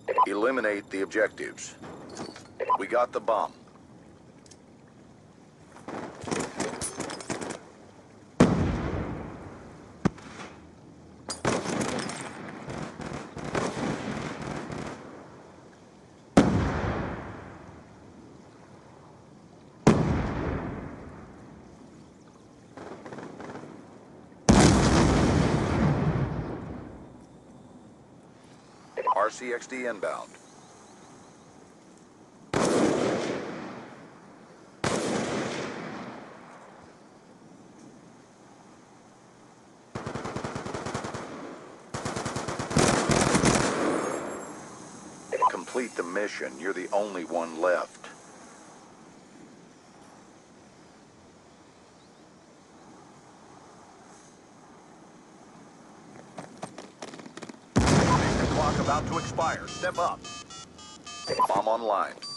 Eliminate the objectives. We got the bomb. RCXD inbound. Complete the mission. You're the only one left. Mission clock about to expire. Step up. Bomb online.